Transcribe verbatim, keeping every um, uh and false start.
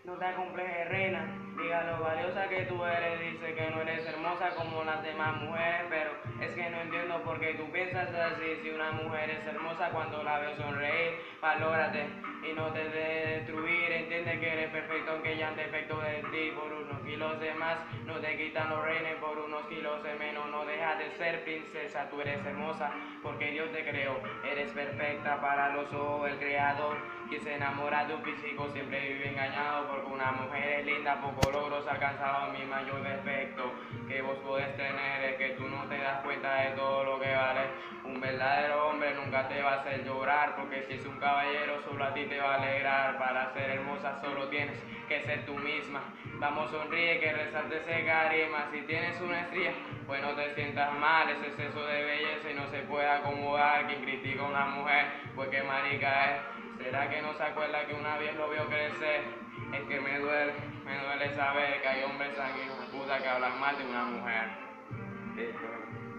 No te acomplejes, reina, diga lo valiosa que tú eres, dice que no eres hermosa como las demás mujeres, pero es que no entiendo por qué tú piensas así. Si una mujer es hermosa cuando la veo sonreír, valórate y no te dejes destruir, entiende que eres perfecto aunque ya han defecto de ti. Por unos kilos de más no te quitan los reines, por unos kilos de menos no dejas de ser princesa. Tú eres hermosa porque Dios te creó, eres perfecta para los ojos del creador. Quien se enamora de un físico siempre vive engañado, porque una mujer es linda, poco logros alcanzado. Mi mayor defecto que vos podés tener es que tú no te das cuenta de todo lo que vale. Un verdadero hombre nunca te va a hacer llorar, porque si es un caballero solo a ti te va a alegrar. Para ser hermosa solo tienes que ser tú misma. Vamos, sonríe que resalte ese carisma. Si tienes una estría, pues no te sientas mal. Ese exceso de belleza y no se puede acomodar. Quien critica a una mujer, pues qué marica es. ¿Será que no se acuerda que una vez lo vio crecer? Es que me duele, me duele saber que hay hombres sanguíneos puta que hablan mal de una mujer. Sí,